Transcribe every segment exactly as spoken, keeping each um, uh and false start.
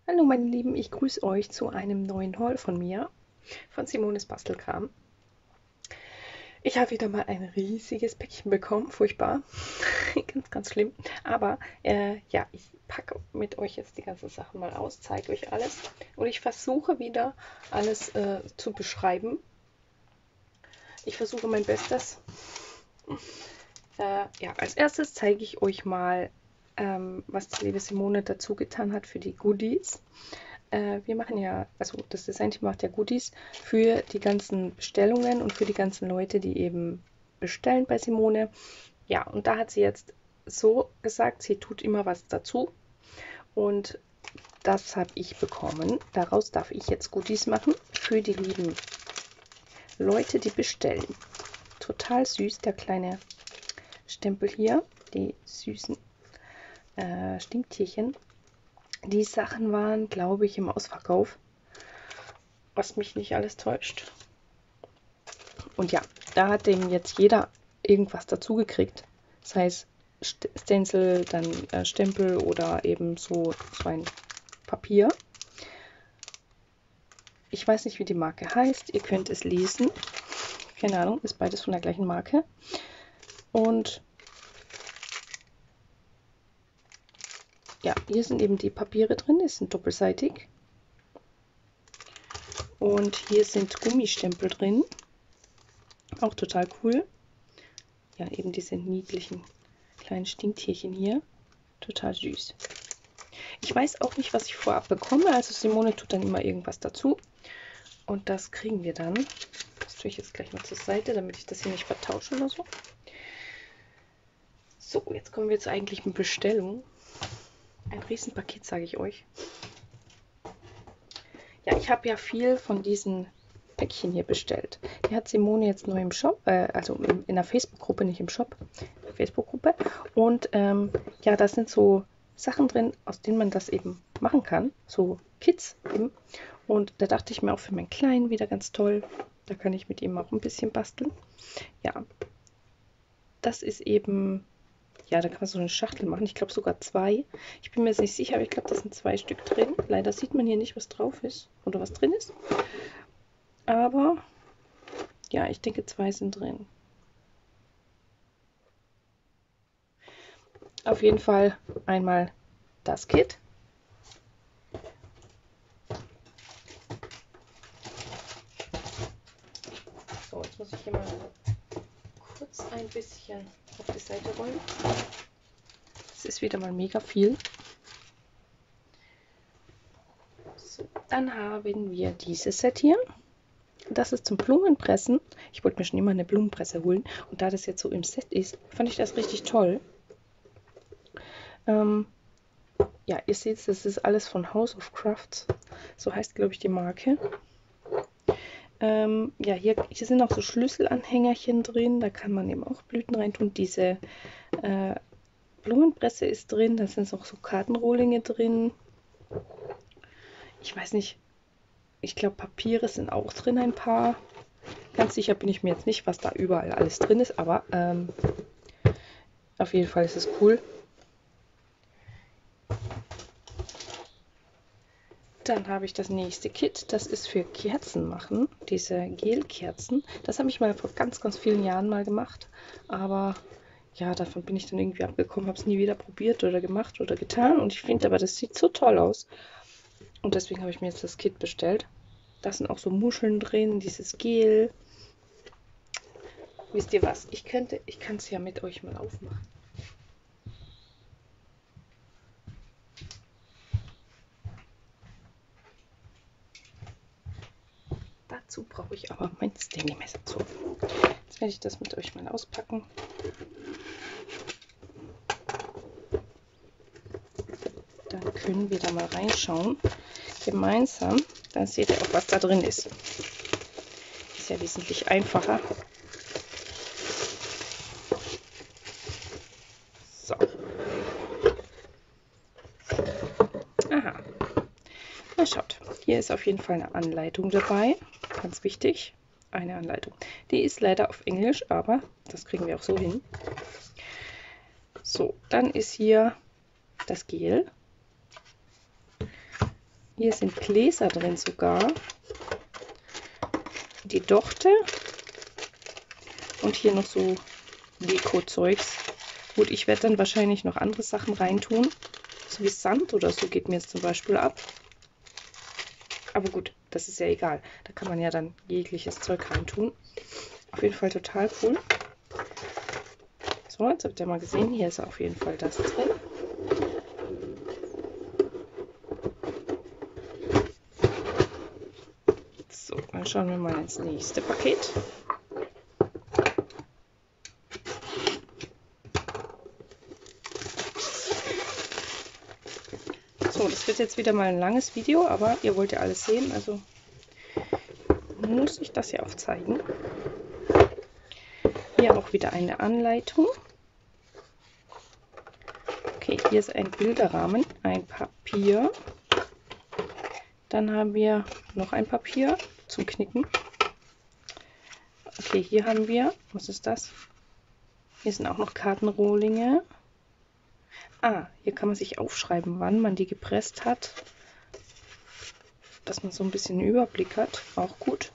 Hallo meine Lieben, ich grüße euch zu einem neuen Haul von mir, von Simones Bastelkram. Ich habe wieder mal ein riesiges Päckchen bekommen, furchtbar, ganz, ganz schlimm. Aber äh, ja, ich packe mit euch jetzt die ganzen Sachen mal aus, zeige euch alles und ich versuche wieder alles äh, zu beschreiben. Ich versuche mein Bestes. Äh, ja, als erstes zeige ich euch mal, ähm, was die liebe Simone dazu getan hat für die Goodies. Äh, wir machen ja, also das Design-Team macht ja Goodies für die ganzen Bestellungen und für die ganzen Leute, die eben bestellen bei Simone. Ja, und da hat sie jetzt so gesagt, sie tut immer was dazu. Und das habe ich bekommen. Daraus darf ich jetzt Goodies machen für die lieben Leute, die bestellen. Total süß, der kleine Stempel hier, die süßen äh, Stinktierchen. Die Sachen waren, glaube ich, im Ausverkauf, was mich nicht alles täuscht. Und ja, da hat dem jetzt jeder irgendwas dazu gekriegt. Sei es Stencil, dann äh, Stempel oder eben so, so ein Papier. Ich weiß nicht, wie die Marke heißt. Ihr könnt es lesen. Keine Ahnung, ist beides von der gleichen Marke. Und ja, hier sind eben die Papiere drin. Die sind doppelseitig. Und hier sind Gummistempel drin. Auch total cool. Ja, eben diese niedlichen kleinen Stinktierchen hier. Total süß. Ich weiß auch nicht, was ich vorab bekomme. Also Simone tut dann immer irgendwas dazu. Und das kriegen wir dann. Das tue ich jetzt gleich mal zur Seite, damit ich das hier nicht vertausche oder so. So, jetzt kommen wir zur eigentlichen Bestellung. Ein Riesenpaket, sage ich euch. Ja, ich habe ja viel von diesen Päckchen hier bestellt. Die hat Simone jetzt neu im Shop, äh, also in, in der Facebook-Gruppe, nicht im Shop, Facebook-Gruppe. Und ähm, ja, da sind so Sachen drin, aus denen man das eben machen kann. So Kits eben. Und da dachte ich mir auch für meinen Kleinen wieder ganz toll. Da kann ich mit ihm auch ein bisschen basteln. Ja, das ist eben, ja, da kann man so eine Schachtel machen. Ich glaube sogar zwei. Ich bin mir jetzt nicht sicher, aber ich glaube, da sind zwei Stück drin. Leider sieht man hier nicht, was drauf ist oder was drin ist. Aber ja, ich denke, zwei sind drin. Auf jeden Fall einmal das Kit. So, jetzt muss ich hier mal kurz ein bisschen auf die Seite rollen. Es ist wieder mal mega viel. So, dann haben wir dieses Set hier. Das ist zum Blumenpressen. Ich wollte mir schon immer eine Blumenpresse holen. Und da das jetzt so im Set ist, fand ich das richtig toll. Ähm, ja, ihr seht, das ist alles von House of Crafts. So heißt, glaube ich, die Marke. Ähm, ja, hier, hier sind auch so Schlüsselanhängerchen drin. Da kann man eben auch Blüten reintun. Diese äh, Blumenpresse ist drin. Da sind auch so Kartenrohlinge drin. Ich weiß nicht. Ich glaube, Papiere sind auch drin, ein paar. Ganz sicher bin ich mir jetzt nicht, was da überall alles drin ist. Aber ähm, auf jeden Fall ist es cool. Dann habe ich das nächste Kit, das ist für Kerzen machen, diese Gelkerzen. Das habe ich mal vor ganz, ganz vielen Jahren mal gemacht, aber ja, davon bin ich dann irgendwie abgekommen, habe es nie wieder probiert oder gemacht oder getan und ich finde aber, das sieht so toll aus und deswegen habe ich mir jetzt das Kit bestellt. Da sind auch so Muscheln drin, dieses Gel. Wisst ihr was, ich könnte, ich kann es ja mit euch mal aufmachen. Dazu brauche ich aber mein Stingy-Messer zu. Jetzt werde ich das mit euch mal auspacken. Dann können wir da mal reinschauen. Gemeinsam. Dann seht ihr auch, was da drin ist. Ist ja wesentlich einfacher. So. Aha. Na schaut. Hier ist auf jeden Fall eine Anleitung dabei. Ganz wichtig. Eine Anleitung. Die ist leider auf Englisch, aber das kriegen wir auch so hin. So, dann ist hier das Gel. Hier sind Gläser drin sogar. Die Dochte. Und hier noch so Deko-Zeugs. Gut, ich werde dann wahrscheinlich noch andere Sachen reintun. So wie Sand oder so geht mir jetzt zum Beispiel ab. Aber gut, das ist ja egal. Da kann man ja dann jegliches Zeug reintun. Auf jeden Fall total cool. So, jetzt habt ihr mal gesehen, hier ist auf jeden Fall das drin. So, dann schauen wir mal ins nächste Paket. So, das wird jetzt wieder mal ein langes Video, aber ihr wollt ja alles sehen, also muss ich das ja auch zeigen. Hier auch wieder eine Anleitung. Okay, hier ist ein Bilderrahmen, ein Papier. Dann haben wir noch ein Papier zum Knicken. Okay, hier haben wir, was ist das? Hier sind auch noch Kartenrohlinge. Ah, hier kann man sich aufschreiben, wann man die gepresst hat. Dass man so ein bisschen einen Überblick hat, auch gut.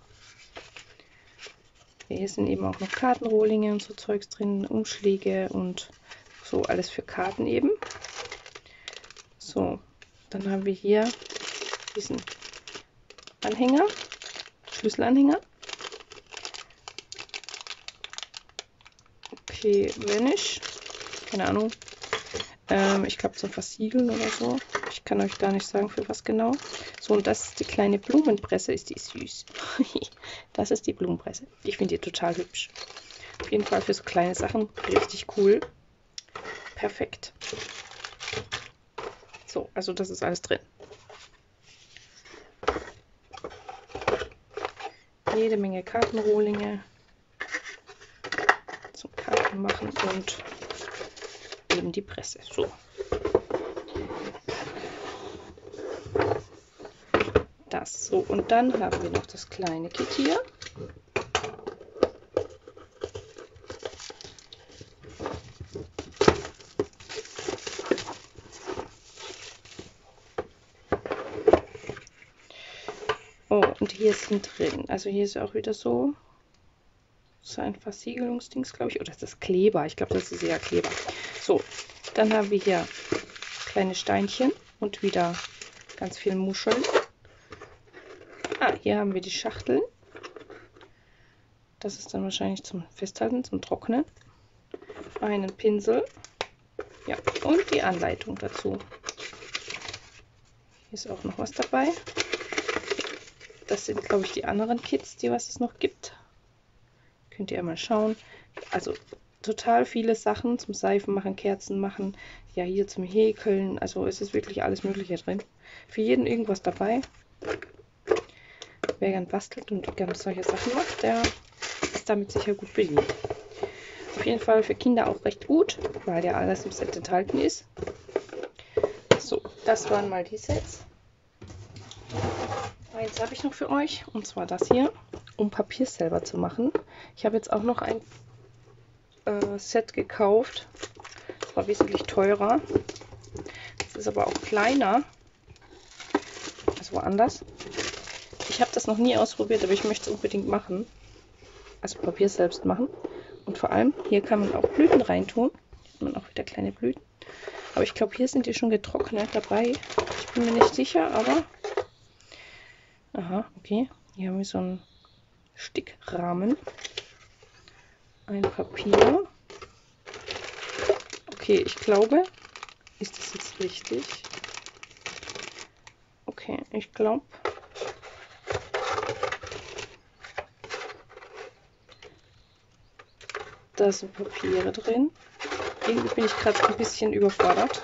Hier sind eben auch noch Kartenrohlinge und so Zeugs drin, Umschläge und so alles für Karten eben. So, dann haben wir hier diesen Anhänger, Schlüsselanhänger. Okay, Vanish, keine Ahnung. Ähm, ich glaube zum Versiegeln oder so. Ich kann euch gar nicht sagen, für was genau. So, und das ist die kleine Blumenpresse, ist die süß. Das ist die Blumenpresse. Ich finde die total hübsch. Auf jeden Fall für so kleine Sachen richtig cool. Perfekt. So, also das ist alles drin. Jede Menge Kartenrohlinge zum Karten machen und eben die Presse. So. Das so. Und dann haben wir noch das kleine Kit hier. Oh, und hier sind drin. Also hier ist auch wieder so, so ein Versiegelungsdings, glaube ich. Oder ist das Kleber? Ich glaube, das ist eher Kleber. So, dann haben wir hier kleine Steinchen und wieder ganz viel Muscheln. Ah, hier haben wir die Schachteln. Das ist dann wahrscheinlich zum Festhalten, zum Trocknen. Einen Pinsel. Ja, und die Anleitung dazu. Hier ist auch noch was dabei. Das sind, glaube ich, die anderen Kits, die was es noch gibt. Könnt ihr mal schauen. Also total viele Sachen zum Seifen machen, Kerzen machen. Ja, hier zum Häkeln. Also es ist wirklich alles Mögliche drin. Für jeden irgendwas dabei. Wer gern bastelt und gerne solche Sachen macht, der ist damit sicher gut bedient. Auf jeden Fall für Kinder auch recht gut, weil ja alles im Set enthalten ist. So, das waren mal die Sets. Eins habe ich noch für euch, und zwar das hier, um Papier selber zu machen. Ich habe jetzt auch noch ein äh, Set gekauft. Das war wesentlich teurer. Das ist aber auch kleiner. Also woanders. Ich habe das noch nie ausprobiert, aber ich möchte es unbedingt machen. Also Papier selbst machen. Und vor allem, hier kann man auch Blüten reintun. Hier hat man auch wieder kleine Blüten. Aber ich glaube, hier sind die schon getrocknet dabei. Ich bin mir nicht sicher, aber... Aha, okay. Hier haben wir so einen Stickrahmen. Ein Papier. Okay, ich glaube... Ist das jetzt richtig? Okay, ich glaube... Da sind Papiere drin. Irgendwie bin ich gerade ein bisschen überfordert.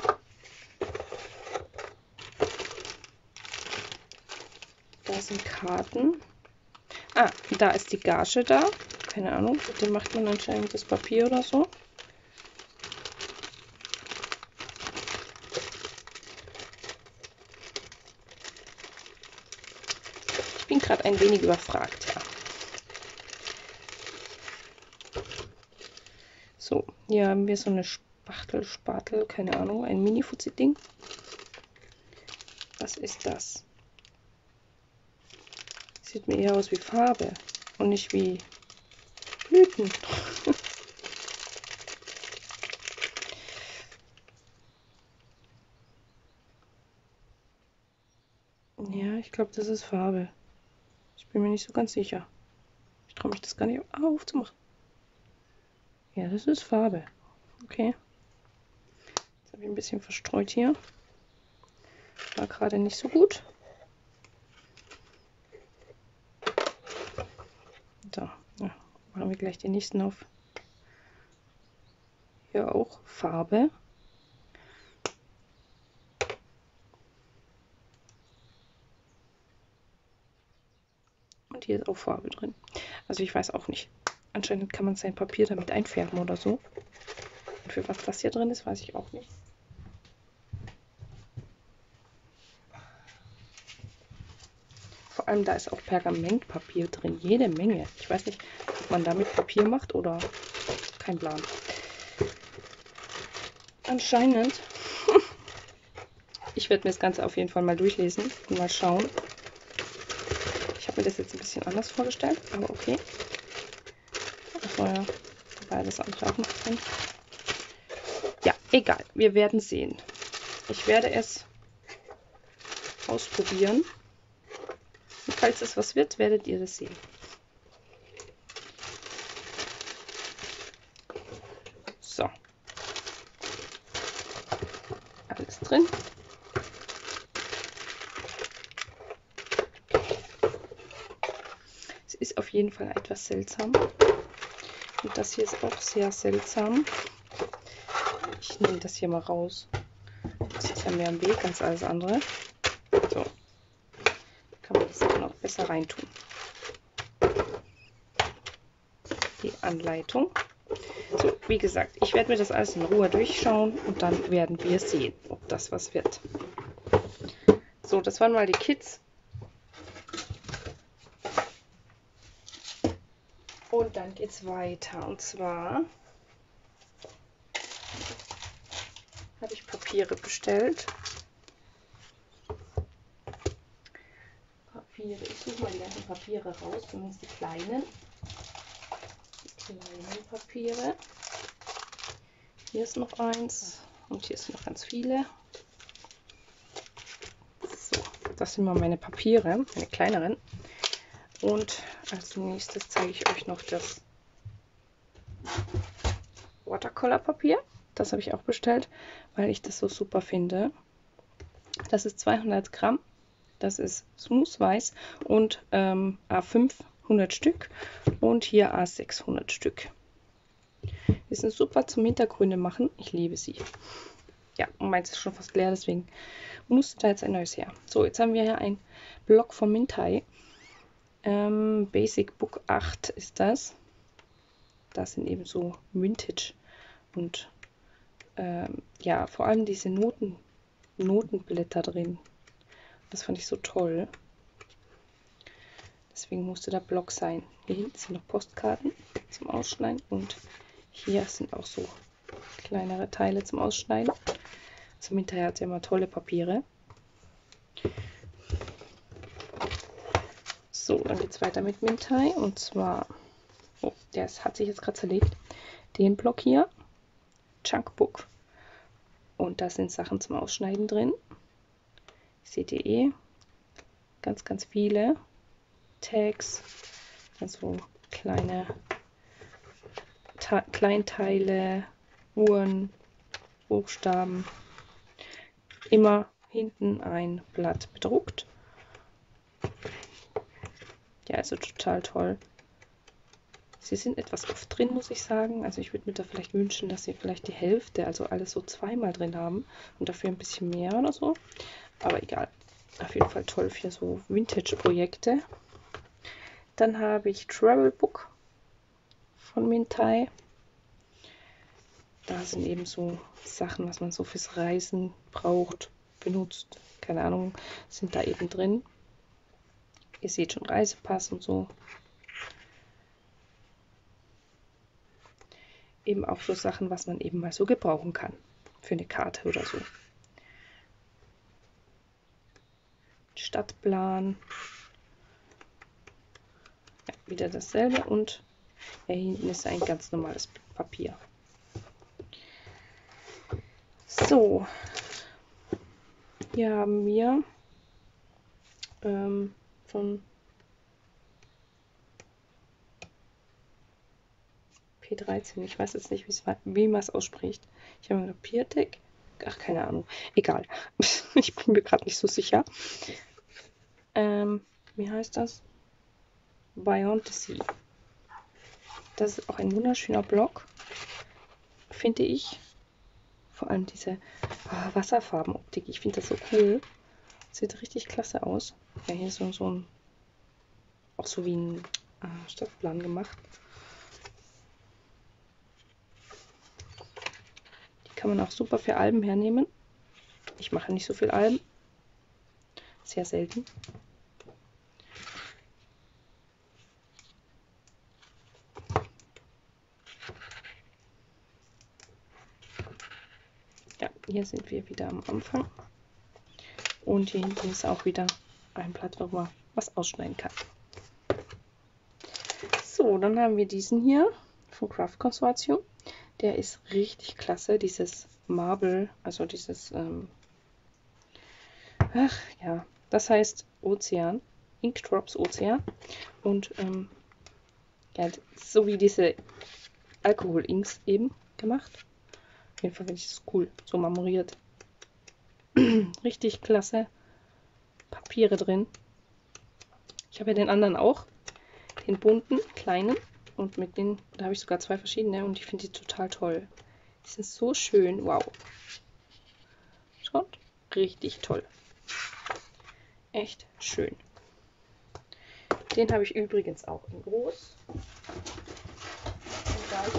Da sind Karten. Ah, da ist die Gage da. Keine Ahnung, mit dem macht man anscheinend das Papier oder so. Ich bin gerade ein wenig überfragt, ja. So, hier haben wir so eine Spachtel, Spatel, keine Ahnung, ein Mini-Fuzzi-Ding. Was ist das? sieht mir eher aus wie Farbe und nicht wie Blüten. Ja, ich glaube, das ist Farbe. Ich bin mir nicht so ganz sicher. Ich traue mich das gar nicht aufzumachen. Ja, das ist Farbe. Okay. Jetzt habe ich ein bisschen verstreut hier. War gerade nicht so gut. So, ja, machen wir gleich den nächsten auf. Hier auch Farbe. Und hier ist auch Farbe drin. Also ich weiß auch nicht. Anscheinend kann man sein Papier damit einfärben oder so. Und für was das hier drin ist, weiß ich auch nicht. Vor allem da ist auch Pergamentpapier drin. Jede Menge. Ich weiß nicht, ob man damit Papier macht oder kein Plan. Anscheinend. Ich werde mir das Ganze auf jeden Fall mal durchlesen und mal schauen. Ich habe mir das jetzt ein bisschen anders vorgestellt, aber okay. Achso, ja, war das andere auch noch drin. Ja, egal. Wir werden sehen. Ich werde es ausprobieren. Und falls es was wird, werdet ihr das sehen. So. Alles drin. Es ist auf jeden Fall etwas seltsam. Und das hier ist auch sehr seltsam. Ich nehme das hier mal raus. Das ist ja mehr im Weg als alles andere. So. Kann man das auch noch besser reintun. Die Anleitung. So, wie gesagt, ich werde mir das alles in Ruhe durchschauen und dann werden wir sehen, ob das was wird. So, das waren mal die Kits. Und dann geht es weiter. Und zwar habe ich Papiere bestellt. Papiere. Ich suche mal die ganzen Papiere raus, zumindest die kleinen. Die kleinen Papiere. Hier ist noch eins und hier sind noch ganz viele. So, das sind mal meine Papiere, meine kleineren. Und als nächstes zeige ich euch noch das Watercolor-Papier. Das habe ich auch bestellt, weil ich das so super finde. Das ist zweihundert Gramm. Das ist Smooth Weiß und ähm, A fünf hundert Stück und hier A sechs hundert Stück. Die sind super zum Hintergründe machen. Ich liebe sie. Ja, und meins ist schon fast leer, deswegen musste da jetzt ein neues her. So, jetzt haben wir hier ein Block von Mintai. Ähm, Basic Book acht ist das. Da sind eben so Vintage und ähm, ja, vor allem diese Noten, Notenblätter drin. Das fand ich so toll. Deswegen musste der Block sein. Hier hinten sind noch Postkarten zum Ausschneiden und hier sind auch so kleinere Teile zum Ausschneiden. Also hinterher hat ja immer tolle Papiere. So, dann geht es weiter mit Mintai und zwar, oh, der ist, hat sich jetzt gerade zerlegt, den Block hier, Chunkbook. Und da sind Sachen zum Ausschneiden drin. Seht ihr eh, ganz, ganz viele Tags, also kleine Ta Kleinteile, Uhren, Buchstaben. Immer hinten ein Blatt bedruckt. Ja, also total toll. Sie sind etwas oft drin, muss ich sagen. Also ich würde mir da vielleicht wünschen, dass sie vielleicht die Hälfte, also alles so zweimal drin haben und dafür ein bisschen mehr oder so. Aber egal. Auf jeden Fall toll für so Vintage-Projekte. Dann habe ich Travel Book von Mintai. Da sind eben so Sachen, was man so fürs Reisen braucht, benutzt. Keine Ahnung, sind da eben drin. Ihr seht schon Reisepass und so. Eben auch so Sachen, was man eben mal so gebrauchen kann. Für eine Karte oder so. Stadtplan. wieder dasselbe und ja, hier hinten ist ein ganz normales Papier. So, hier haben wir ähm, von P dreizehn, ich weiß jetzt nicht, wie man es ausspricht. Ich habe gedacht, Pirtek, ach, keine Ahnung, egal. Ich bin mir gerade nicht so sicher. Ähm, wie heißt das? Beyond the Sea. Das ist auch ein wunderschöner Block, finde ich. Vor allem diese oh, Wasserfarbenoptik. Ich finde das so cool. Sieht richtig klasse aus. Ja, hier ist so, so ein, auch so wie ein äh, Stadtplan gemacht. Die kann man auch super für Alben hernehmen. Ich mache nicht so viel Alben. Sehr selten. Ja, hier sind wir wieder am Anfang. Und hier hinten ist auch wieder ein Blatt, wo man was ausschneiden kann. So, dann haben wir diesen hier vom Craft Consortium. Der ist richtig klasse, dieses Marble, also dieses, ähm, ach ja, das heißt Ozean, Ink Drops Ozean. Und ähm, ja, so wie diese Alkohol-Inks eben gemacht. Auf jeden Fall finde ich das cool, so marmoriert. Richtig klasse Papiere drin. Ich habe ja den anderen auch, den bunten, kleinen. Und mit denen, da habe ich sogar zwei verschiedene und ich finde die total toll. Die sind so schön, wow. Schaut, richtig toll. Echt schön. Den habe ich übrigens auch in groß. Und da, ich,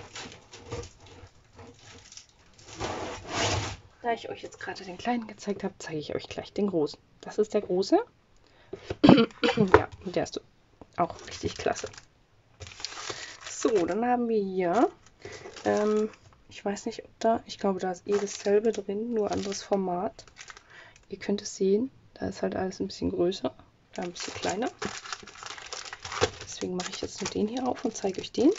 da ich euch jetzt gerade den kleinen gezeigt habe, zeige ich euch gleich den großen. Das ist der große. Ja, und der ist auch richtig klasse. So, dann haben wir hier, ähm, ich weiß nicht, ob da, ich glaube, da ist eh dasselbe drin, nur anderes Format. Ihr könnt es sehen, da ist halt alles ein bisschen größer, da ein bisschen kleiner. Deswegen mache ich jetzt nur den hier auf und zeige euch den.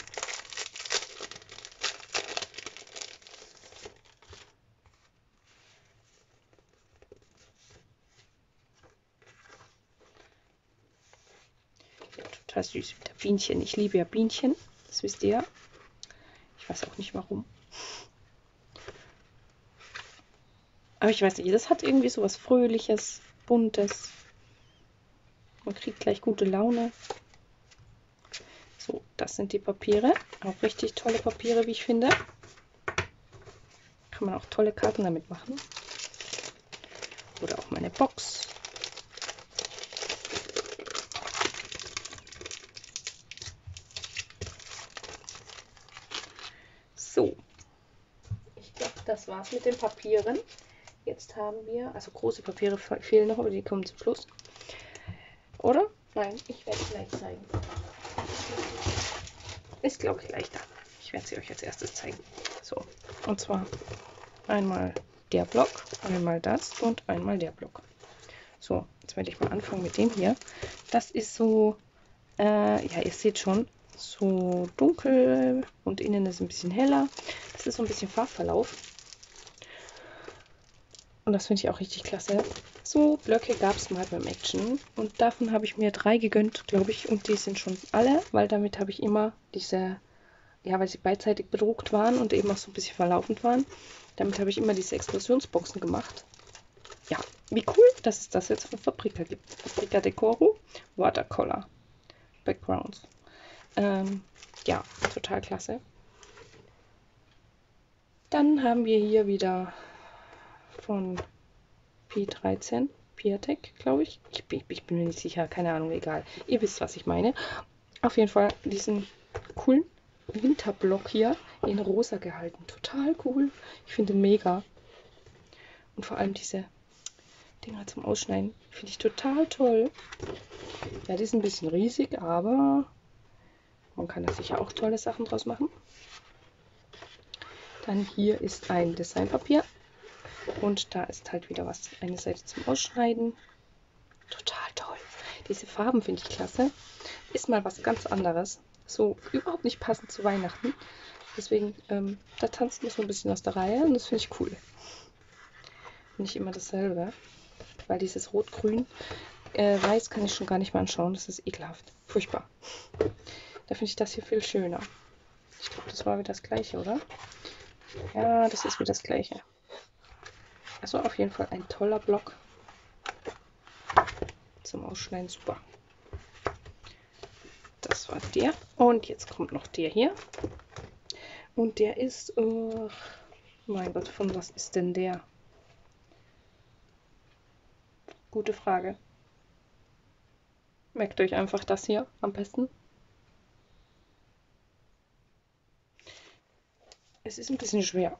Ja, total süß mit der Bienchen. Ich liebe ja Bienchen, das wisst ihr ja. Ich weiß auch nicht warum. Aber ich weiß nicht, das hat irgendwie so was Fröhliches, Buntes. Man kriegt gleich gute Laune. So, das sind die Papiere. Auch richtig tolle Papiere, wie ich finde. Kann man auch tolle Karten damit machen. Oder auch meine Box. So. Ich glaube, das war's mit den Papieren. Jetzt haben wir, also große Papiere fehlen noch, aber die kommen zum Schluss. Oder? Nein, ich werde es gleich zeigen. Ist, glaube ich, leichter. Ich werde sie euch als erstes zeigen. So, und zwar einmal der Block, einmal das und einmal der Block. So, jetzt werde ich mal anfangen mit dem hier. Das ist so, äh, ja, ihr seht schon, so dunkel und innen ist ein bisschen heller. Das ist so ein bisschen Farbverlauf. Und das finde ich auch richtig klasse. So Blöcke gab es mal beim Action. Und davon habe ich mir drei gegönnt, glaube ich. Und die sind schon alle, weil damit habe ich immer diese, ja, weil sie beidseitig bedruckt waren und eben auch so ein bisschen verlaufend waren. Damit habe ich immer diese Explosionsboxen gemacht. Ja, wie cool, dass es das jetzt von Fabrica gibt. Fabrica Decoro Watercolor Backgrounds. Ähm, ja, total klasse. Dann haben wir hier wieder von P dreizehn, Pirtek, glaube ich. Ich, ich. Ich bin mir nicht sicher, keine Ahnung, egal. Ihr wisst, was ich meine. Auf jeden Fall diesen coolen Winterblock hier in rosa gehalten. Total cool. Ich finde mega. Und vor allem diese Dinger zum Ausschneiden finde ich total toll. Ja, die sind ein bisschen riesig, aber man kann da sicher auch tolle Sachen draus machen. Dann hier ist ein Designpapier. Und da ist halt wieder was, eine Seite zum Ausschneiden. Total toll. Diese Farben finde ich klasse. Ist mal was ganz anderes. So überhaupt nicht passend zu Weihnachten. Deswegen, ähm, da tanzt man so ein bisschen aus der Reihe und das finde ich cool. Nicht immer dasselbe. Weil dieses Rot-Grün, äh, Weiß kann ich schon gar nicht mehr anschauen. Das ist ekelhaft. Furchtbar. Da finde ich das hier viel schöner. Ich glaube, das war wieder das gleiche, oder? Ja, das ist wieder das gleiche. Also auf jeden Fall ein toller Block. Zum Ausschneiden super. Das war der. Und jetzt kommt noch der hier. Und der ist, äh, mein Gott, von was ist denn der? Gute Frage. Merkt euch einfach das hier am besten. Es ist ein bisschen schwer.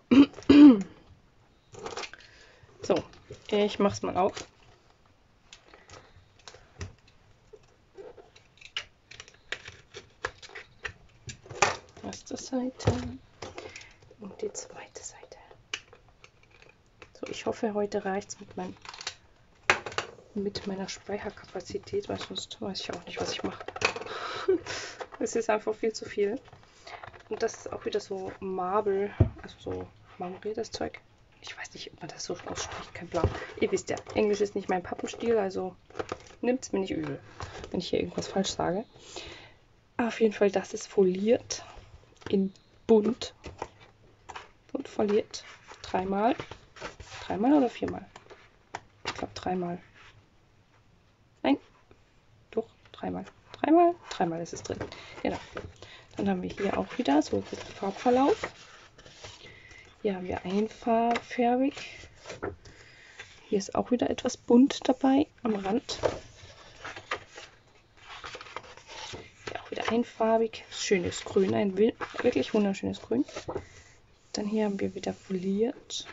So, ich mach's mal auf. Erste Seite und die zweite Seite. So, ich hoffe, heute reicht's mit meinem mit meiner Speicherkapazität, weil sonst weiß ich auch nicht, was ich mache. Es ist einfach viel zu viel. Und das ist auch wieder so Marble, also so marmoriertes Zeug. Ich weiß nicht, ob man das so ausspricht, kein Plan. Ihr wisst ja, Englisch ist nicht mein Pappenstil, also nimmt es mir nicht übel, wenn ich hier irgendwas falsch sage. Auf jeden Fall, das ist foliert in bunt. Bunt foliert. Dreimal. Dreimal oder viermal? Ich glaube dreimal. Nein, doch, dreimal. Dreimal? Dreimal ist es drin. Genau. Dann haben wir hier auch wieder so ein bisschen Farbverlauf. Hier haben wir einfarbig. Hier ist auch wieder etwas bunt dabei am Rand. Hier auch wieder einfarbig. Schönes Grün, ein wirklich wunderschönes Grün. Dann hier haben wir wieder foliert.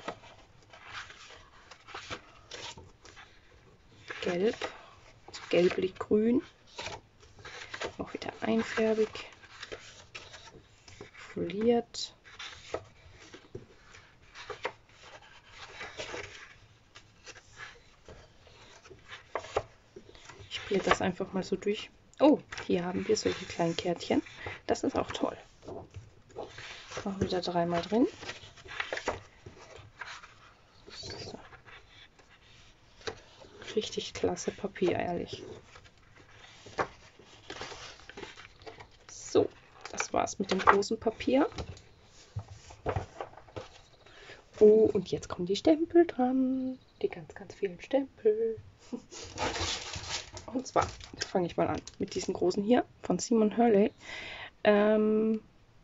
Gelb, also gelblich-grün. Auch wieder einfärbig. Foliert. Ich blätter das einfach mal so durch. Oh, hier haben wir solche kleinen Kärtchen. Das ist auch toll. Auch wieder dreimal drin. So. Richtig klasse Papier, ehrlich. So, das war's mit dem großen Papier. Oh, und jetzt kommen die Stempel dran. Die ganz, ganz vielen Stempel. Und zwar fange ich mal an mit diesen großen hier von Simon Hurley. Ähm,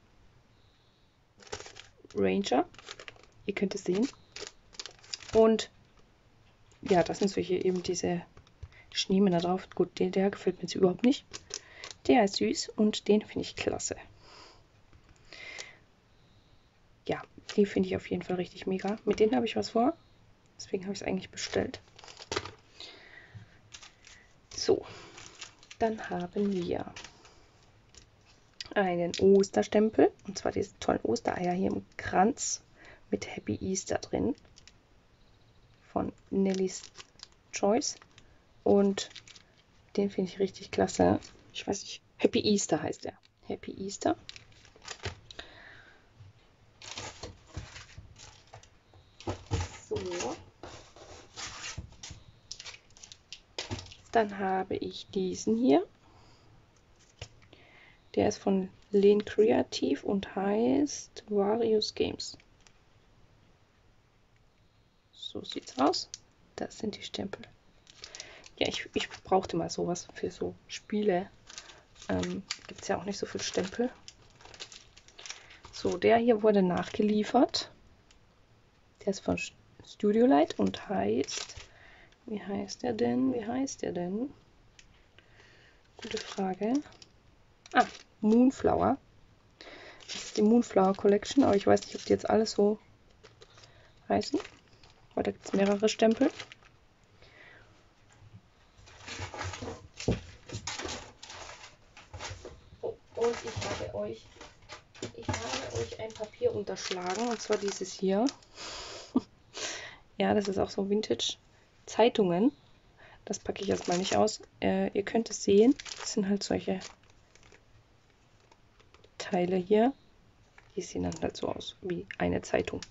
Ranger. Ihr könnt es sehen. Und ja, das sind solche eben diese Schneemänner drauf. Gut, der, der gefällt mir jetzt überhaupt nicht. Der ist süß und den finde ich klasse. Ja, die finde ich auf jeden Fall richtig mega. Mit denen habe ich was vor. Deswegen habe ich es eigentlich bestellt. So, dann haben wir einen Osterstempel. Und zwar diese tollen Ostereier hier im Kranz mit Happy Easter drin. Von Nelly's Choice. Und den finde ich richtig klasse. Ich weiß nicht, Happy Easter heißt er. Happy Easter. So. Dann habe ich diesen hier. Der ist von Lehn Creative und heißt Various Games. So sieht's aus. Das sind die Stempel. Ja, ich, ich brauchte mal sowas für so Spiele. Ähm, Gibt es ja auch nicht so viel Stempel. So, der hier wurde nachgeliefert. Der ist von Studio Light und heißt... Wie heißt der denn? Wie heißt der denn? Gute Frage. Ah, Moonflower. Das ist die Moonflower Collection, aber ich weiß nicht, ob die jetzt alle so heißen. Weil da gibt es mehrere Stempel. Oh, und ich habe euch, ich habe euch ein Papier unterschlagen, und zwar dieses hier. Ja, das ist auch so Vintage Zeitungen. Das packe ich erstmal nicht aus. Äh, ihr könnt es sehen. Das sind halt solche Teile hier. Die sehen dann halt so aus wie eine Zeitung.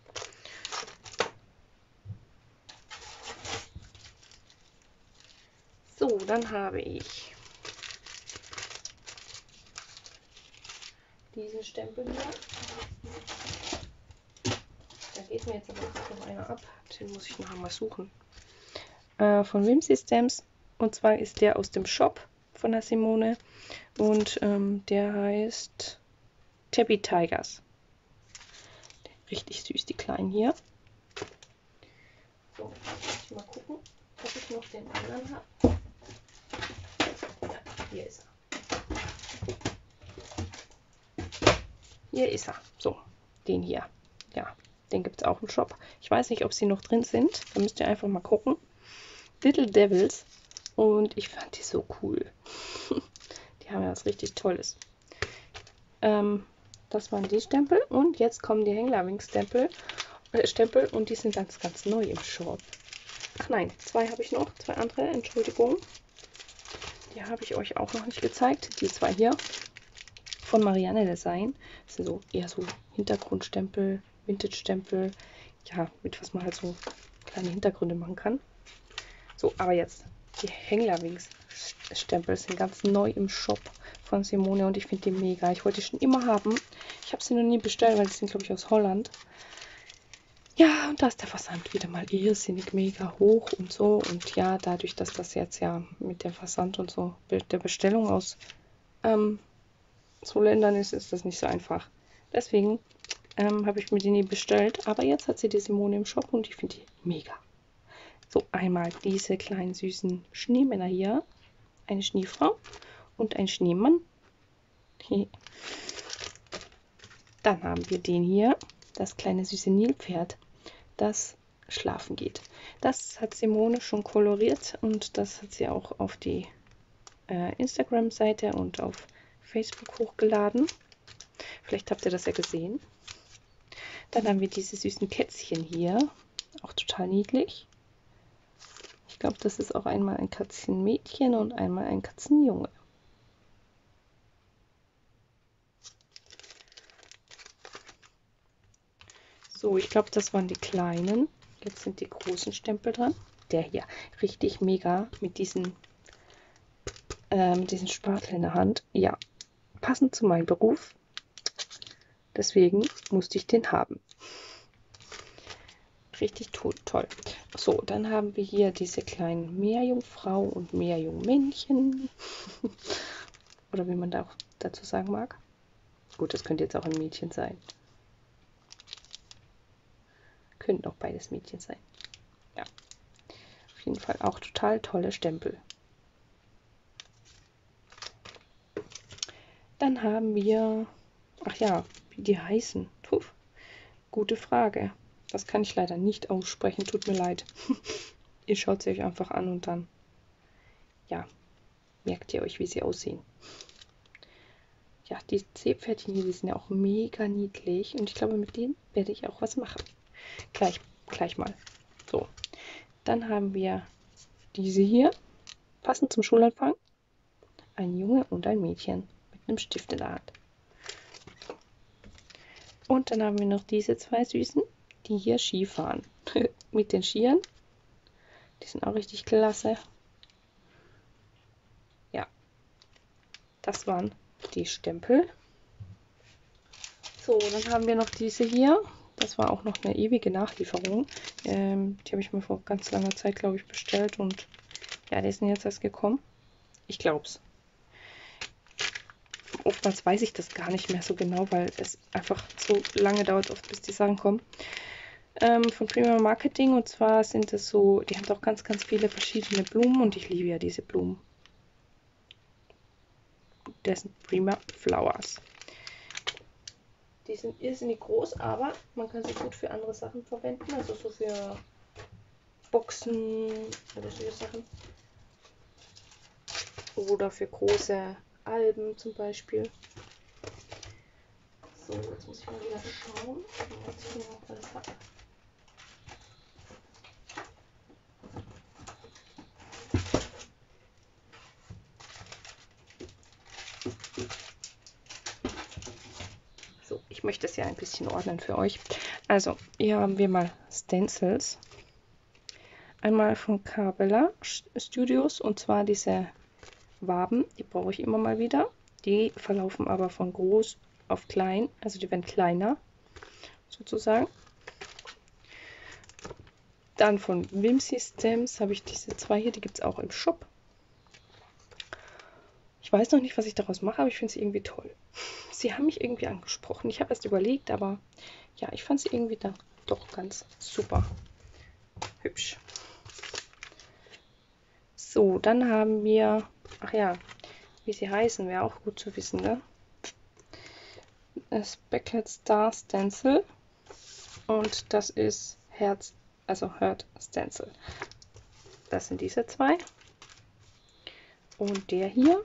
So, dann habe ich diesen Stempel hier. Da geht mir jetzt aber noch einer ab. Den muss ich nachher mal suchen. Äh, von Whimsy Stamps. Und zwar ist der aus dem Shop von der Simone. Und ähm, der heißt Tabby Tigers. Richtig süß, die kleinen hier. So, muss ich mal gucken, ob ich noch den anderen habe. Ja, hier ist er. Hier ist er. So, den hier. Ja, den gibt es auch im Shop. Ich weiß nicht, ob sie noch drin sind. Da müsst ihr einfach mal gucken. Little Devils. Und ich fand die so cool. Die haben ja was richtig Tolles. Ähm, das waren die Stempel. Und jetzt kommen die Hänglerwing-Stempel. Äh, Stempel. Und die sind ganz, ganz neu im Shop. Ach nein, zwei habe ich noch. Zwei andere, Entschuldigung. Die habe ich euch auch noch nicht gezeigt. Die zwei hier. Von Marianne Design. Das sind so eher so Hintergrundstempel, Vintage-Stempel. Ja, mit was man halt so kleine Hintergründe machen kann. So, aber jetzt die Hänglerwings-Stempel sind ganz neu im Shop von Simone und ich finde die mega. Ich wollte die schon immer haben. Ich habe sie noch nie bestellt, weil die sind, glaube ich, aus Holland. Ja, und da ist der Versand wieder mal irrsinnig mega hoch und so. Und ja, dadurch, dass das jetzt ja mit dem Versand und so, der Bestellung aus ähm, so Ländern ist, ist das nicht so einfach. Deswegen ähm, habe ich mir die nie bestellt. Aber jetzt hat sie die Simone im Shop und ich finde die mega. So, einmal diese kleinen süßen Schneemänner hier. Eine Schneefrau und ein Schneemann. Dann haben wir den hier. Das kleine süße Nilpferd, das schlafen geht. Das hat Simone schon koloriert und das hat sie auch auf die äh, Instagram-Seite und auf Facebook hochgeladen. Vielleicht habt ihr das ja gesehen. Dann haben wir diese süßen Kätzchen hier. Auch total niedlich. Ich glaube, das ist auch einmal ein Katzenmädchen und einmal ein Katzenjunge. So, ich glaube, das waren die kleinen. Jetzt sind die großen Stempel dran. Der hier, richtig mega mit diesen, äh, mit diesen Spatel in der Hand. Ja, passend zu meinem Beruf. Deswegen musste ich den haben. Richtig to toll. So, dann haben wir hier diese kleinen Meerjungfrau und Meerjungmännchen. Oder wie man da auch dazu sagen mag. Gut, das könnte jetzt auch ein Mädchen sein. Könnten auch beides Mädchen sein. Ja. Auf jeden Fall auch total tolle Stempel. Dann haben wir, ach ja, wie die heißen. Puh, gute Frage. Das kann ich leider nicht aussprechen, tut mir leid. Ihr schaut sie euch einfach an und dann, ja, merkt ihr euch, wie sie aussehen. Ja, die Seepferdchen hier, die sind ja auch mega niedlich und ich glaube, mit denen werde ich auch was machen. Gleich, gleich mal. So, dann haben wir diese hier, passend zum Schulanfang. Ein Junge und ein Mädchen mit einem Stift in der Hand. Und dann haben wir noch diese zwei Süßen, die hier Ski fahren. Mit den Skiern. Die sind auch richtig klasse. Ja, das waren die Stempel. So, dann haben wir noch diese hier. Das war auch noch eine ewige Nachlieferung. Ähm, die habe ich mir vor ganz langer Zeit, glaube ich, bestellt. Und ja, die sind jetzt erst gekommen. Ich glaube es. Oftmals weiß ich das gar nicht mehr so genau, weil es einfach so lange dauert, oft bis die Sachen kommen. Ähm, von Prima Marketing. Und zwar sind es so, die haben auch ganz, ganz viele verschiedene Blumen. Und ich liebe ja diese Blumen. Das sind Prima Flowers. Die sind irrsinnig groß, aber man kann sie gut für andere Sachen verwenden. Also so für Boxen oder solche Sachen. Oder für große Alben zum Beispiel. So, jetzt muss ich mal wieder schauen, was ich hier noch alles habe. möchte es ja ein bisschen ordnen für euch. Also, hier haben wir mal Stencils. Einmal von Carabella Studios und zwar diese Waben. Die brauche ich immer mal wieder. Die verlaufen aber von groß auf klein. Also die werden kleiner, sozusagen. Dann von Whimsy Stamps habe ich diese zwei hier. Die gibt es auch im Shop. Ich weiß noch nicht, was ich daraus mache, aber ich finde sie irgendwie toll. Sie haben mich irgendwie angesprochen. Ich habe erst überlegt, aber ja, ich fand sie irgendwie dann doch ganz super hübsch. So, dann haben wir, ach ja, wie sie heißen, wäre auch gut zu wissen, ne? Speckled Star Stencil und das ist Herz, also Heart Stencil. Das sind diese zwei. Und der hier.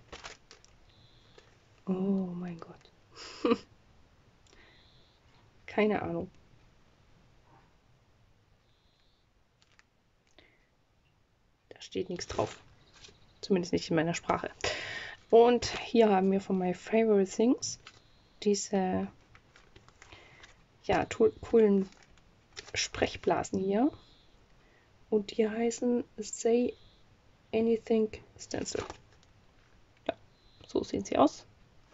Oh mein Gott. Keine Ahnung. Da steht nichts drauf. Zumindest nicht in meiner Sprache. Und hier haben wir von My Favorite Things diese ja, coolen Sprechblasen hier. Und die heißen Say Anything Stencil. Ja, so sehen sie aus.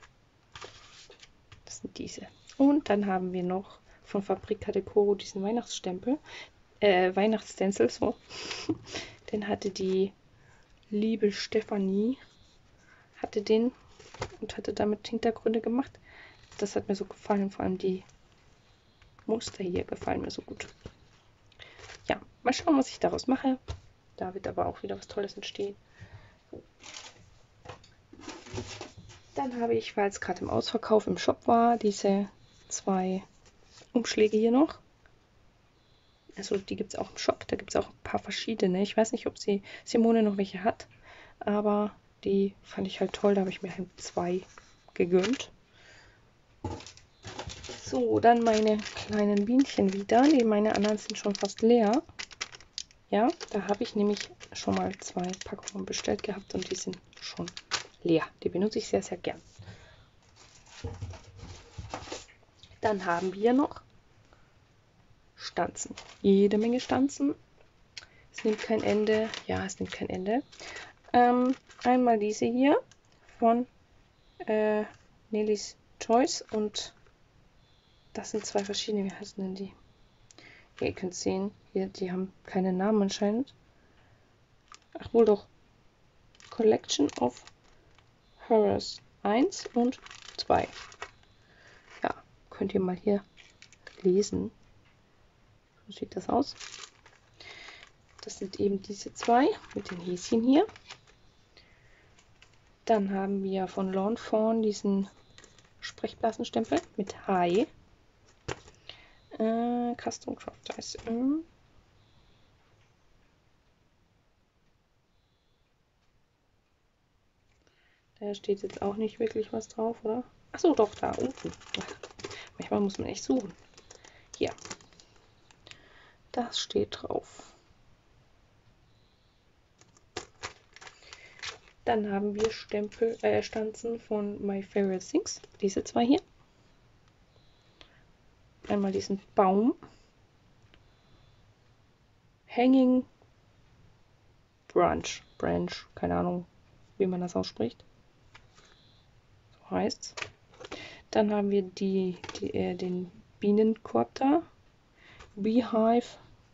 Das sind diese. Und dann haben wir noch von Fabrica Decoro diesen Weihnachtsstempel. Äh, Weihnachtsstencil, so. Den hatte die liebe Stefanie, hatte den und hatte damit Hintergründe gemacht. Das hat mir so gefallen, vor allem die Muster hier gefallen mir so gut. Ja, mal schauen, was ich daraus mache. Da wird aber auch wieder was Tolles entstehen. Dann habe ich, weil es gerade im Ausverkauf im Shop war, diese zwei Umschläge hier noch. Also die gibt es auch im Shop, da gibt es auch ein paar verschiedene. Ich weiß nicht, ob sie Simone noch welche hat, aber die fand ich halt toll, da habe ich mir halt zwei gegönnt. So, dann meine kleinen Bienchen wieder. Die meine anderen sind schon fast leer. Ja, da habe ich nämlich schon mal zwei Packungen bestellt gehabt und die sind schon leer. Die benutze ich sehr, sehr gern. Dann haben wir noch Stanzen. Jede Menge Stanzen. Es nimmt kein Ende. Ja, es nimmt kein Ende. Ähm, einmal diese hier von äh, Nelly's Choice und das sind zwei verschiedene. Wie heißen denn die? Ja, ihr könnt sehen, hier, die haben keine Namen anscheinend. Ach wohl doch. Collection of Horrors eins und zwei. Ja, könnt ihr mal hier lesen. So sieht das aus. Das sind eben diese zwei mit den Häschen hier. Dann haben wir von Lawn Fawn diesen Sprechblasenstempel mit Hai. Äh, Custom Craft heißt. Ähm, da steht jetzt auch nicht wirklich was drauf, oder? Achso, doch, da unten. Manchmal muss man echt suchen. Hier. Das steht drauf. Dann haben wir Stempel, äh, Stanzen von My Favorite Things. Diese zwei hier. Einmal diesen Baum. Hanging Branch. Branch, keine Ahnung, wie man das ausspricht. So heißt's. Dann haben wir die, die, äh, den Bienenkorb da. Beehive.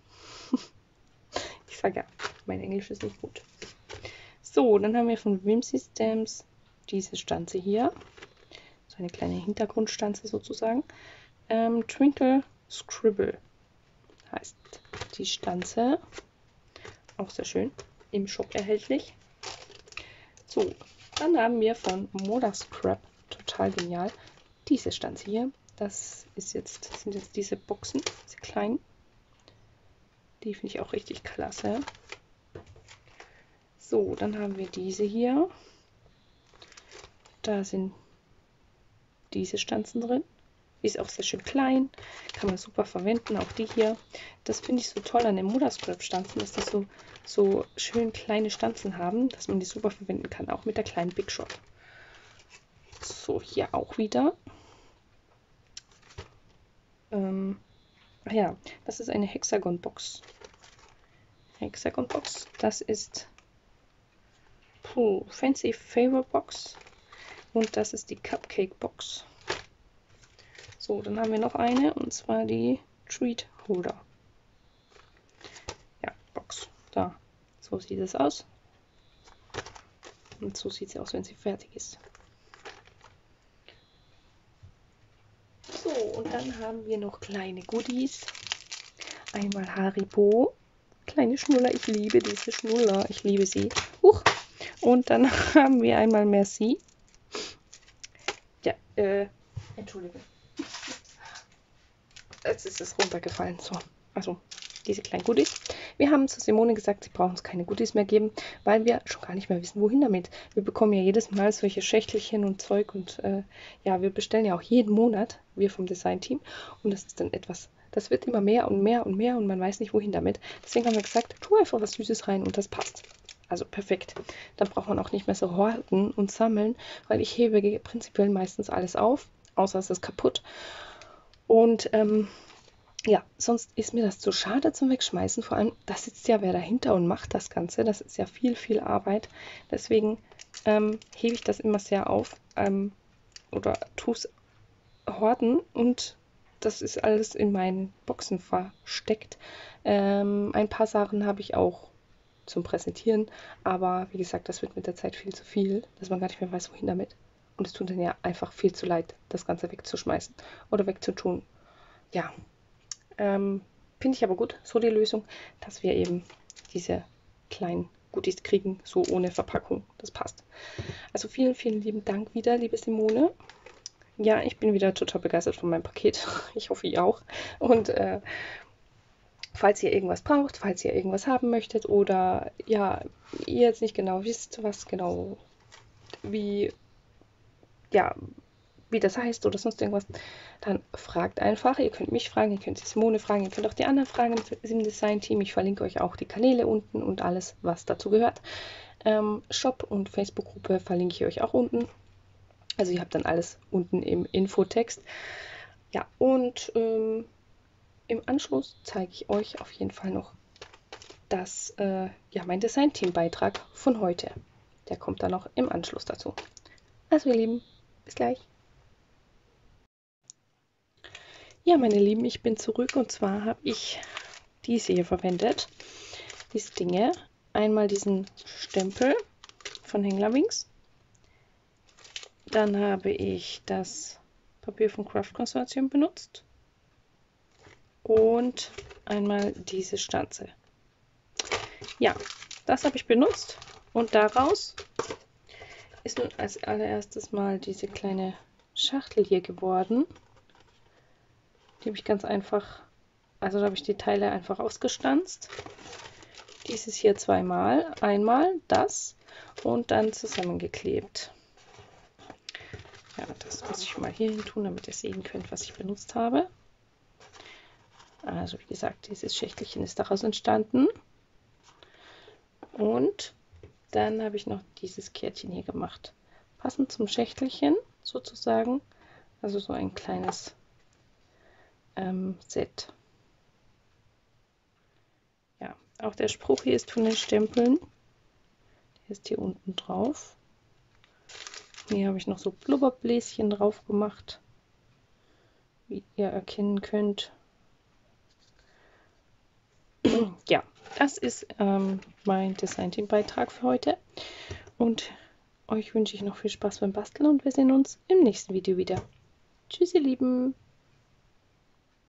Ich sage ja, mein Englisch ist nicht gut. So, dann haben wir von Whimsy Stamps diese Stanze hier. So eine kleine Hintergrundstanze sozusagen. Ähm, Twinkle Scribble heißt die Stanze. Auch sehr schön. Im Shop erhältlich. So, dann haben wir von Moda Scrap, total genial, diese Stanze hier. Das ist jetzt, sind jetzt diese Boxen, diese kleinen. Die finde ich auch richtig klasse. So, dann haben wir diese hier. Da sind diese Stanzen drin. Die ist auch sehr schön klein. Kann man super verwenden. Auch die hier. Das finde ich so toll an den Moda Scrap Stanzen, dass die so, so schön kleine Stanzen haben, dass man die super verwenden kann. Auch mit der kleinen Big Shot. So, hier auch wieder. Ähm, ach ja, das ist eine Hexagon-Box. Hexagon-Box. Das ist puh, Fancy Favor Box. Und das ist die Cupcake Box. So, dann haben wir noch eine, und zwar die Treat Holder. Ja, Box. Da. So sieht es aus. Und so sieht sie aus, wenn sie fertig ist. So, und dann haben wir noch kleine Goodies. Einmal Haribo. Kleine Schnuller. Ich liebe diese Schnuller. Ich liebe sie. Huch. Und dann haben wir einmal Merci. Ja, äh, Entschuldigung. Jetzt ist es runtergefallen. So, also diese kleinen Goodies. Wir haben zu Simone gesagt, sie brauchen uns keine Goodies mehr geben, weil wir schon gar nicht mehr wissen, wohin damit. Wir bekommen ja jedes Mal solche Schächtelchen und Zeug und äh, ja, wir bestellen ja auch jeden Monat, wir vom Design-Team, und das ist dann etwas, das wird immer mehr und mehr und mehr und man weiß nicht, wohin damit. Deswegen haben wir gesagt, tu einfach was Süßes rein und das passt. Also perfekt. Dann braucht man auch nicht mehr so horten und sammeln, weil ich hebe prinzipiell meistens alles auf, außer es ist kaputt. Und ähm, ja, sonst ist mir das zu schade zum Wegschmeißen. Vor allem, da sitzt ja wer dahinter und macht das Ganze. Das ist ja viel, viel Arbeit. Deswegen ähm, hebe ich das immer sehr auf ähm, oder tue es horten. Und das ist alles in meinen Boxen versteckt. Ähm, ein paar Sachen habe ich auch zum Präsentieren. Aber wie gesagt, das wird mit der Zeit viel zu viel, dass man gar nicht mehr weiß, wohin damit. Und es tut dann ja einfach viel zu leid, das Ganze wegzuschmeißen oder wegzutun. Ja, ähm, finde ich aber gut, so die Lösung, dass wir eben diese kleinen Goodies kriegen, so ohne Verpackung. Das passt. Also vielen, vielen lieben Dank wieder, liebe Simone. Ja, ich bin wieder total begeistert von meinem Paket. Ich hoffe, ihr auch. Und äh, falls ihr irgendwas braucht, falls ihr irgendwas haben möchtet oder ja, ihr jetzt nicht genau wisst, was genau, wie, ja, wie das heißt oder sonst irgendwas, dann fragt einfach. Ihr könnt mich fragen, ihr könnt Simone fragen, ihr könnt auch die anderen fragen im Design-Team. Ich verlinke euch auch die Kanäle unten und alles, was dazu gehört. Ähm, Shop und Facebook-Gruppe verlinke ich euch auch unten. Also ihr habt dann alles unten im Infotext. Ja, und ähm, im Anschluss zeige ich euch auf jeden Fall noch das, äh, ja, mein Design-Team-Beitrag von heute. Der kommt dann noch im Anschluss dazu. Also ihr Lieben, bis gleich. Ja, meine Lieben, ich bin zurück und zwar habe ich diese hier verwendet. Diese Dinge. Einmal diesen Stempel von Henglerwings. Dann habe ich das Papier vom Craft Consortium benutzt. Und einmal diese Stanze. Ja, das habe ich benutzt. Und daraus ist nun als allererstes mal diese kleine Schachtel hier geworden. Die habe ich ganz einfach, also da habe ich die Teile einfach ausgestanzt. Dieses hier zweimal, einmal das und dann zusammengeklebt. Ja, das muss ich mal hier hin tun, damit ihr sehen könnt, was ich benutzt habe. Also wie gesagt, dieses Schächtelchen ist daraus entstanden. Und dann habe ich noch dieses Kärtchen hier gemacht. Passend zum Schächtelchen sozusagen. Also so ein kleines ähm, Set. Ja, auch der Spruch hier ist von den Stempeln. Der ist hier unten drauf. Hier habe ich noch so Blubberbläschen drauf gemacht, wie ihr erkennen könnt. Ja, das ist ähm, mein Design-Team-Beitrag für heute. Und euch wünsche ich noch viel Spaß beim Basteln und wir sehen uns im nächsten Video wieder. Tschüss, ihr Lieben!